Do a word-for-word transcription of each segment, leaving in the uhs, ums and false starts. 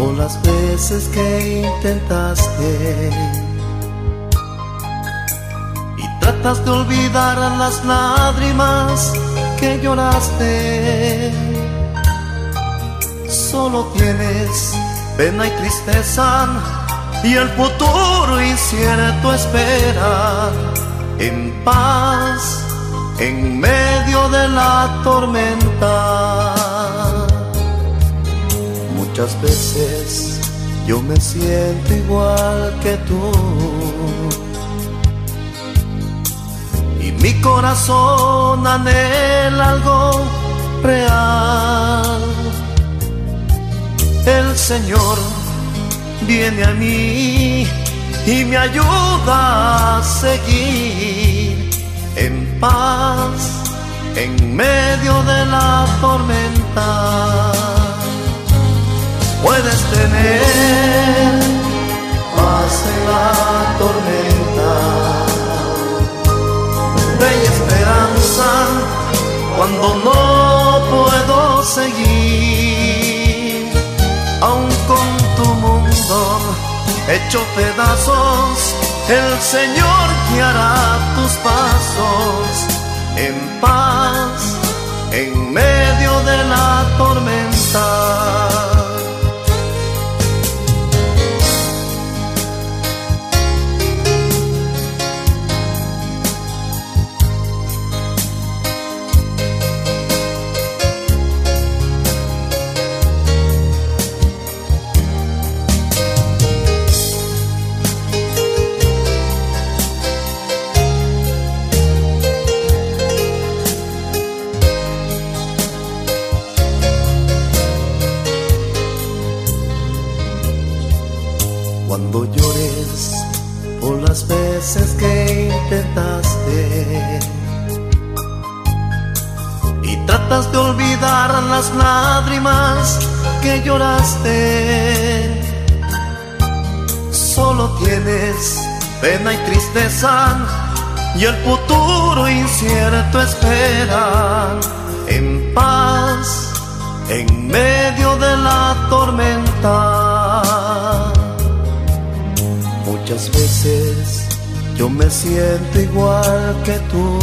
por las veces que intentaste y tratas de olvidar las lágrimas que lloraste. Solo tienes pena y tristeza y el futuro incierto espera, en paz en medio de la tormenta. Muchas veces yo me siento igual que tú y mi corazón anhela algo real. El Señor viene a mí y me ayuda a seguir en paz en medio de la tormenta. Puedes tener paz en la tormenta, fe y esperanza cuando no puedo seguir. Aun con tu mundo hecho pedazos, el Señor guiará tus pasos en paz en medio de la tormenta. Cuando llores por las veces que intentaste y tratas de olvidar las lágrimas que lloraste, solo tienes pena y tristeza y el futuro incierto espera, en paz en medio de la tormenta. Muchas veces yo me siento igual que tú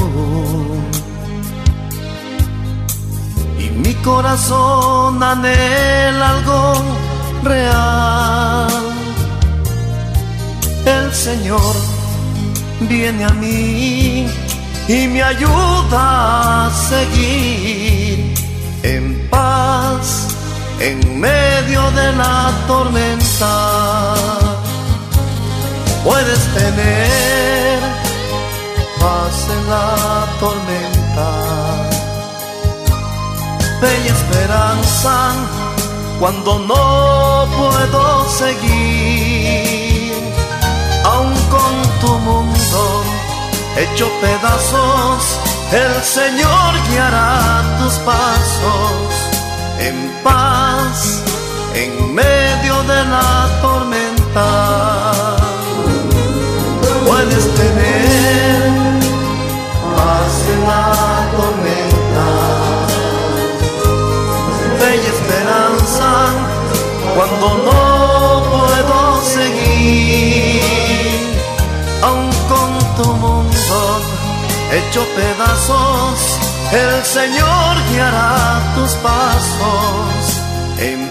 y mi corazón anhela algo real. El Señor viene a mí y me ayuda a seguir en paz en medio de la tormenta. Puedes tener paz en la tormenta, fe y esperanza cuando no puedo seguir. Aun con tu mundo hecho pedazos, el Señor guiará tus pasos en paz en medio de la tormenta. Puedes tener paz en la tormenta, fe y esperanza cuando no puedo seguir. Aun con tu mundo hecho pedazos, el Señor guiará tus pasos en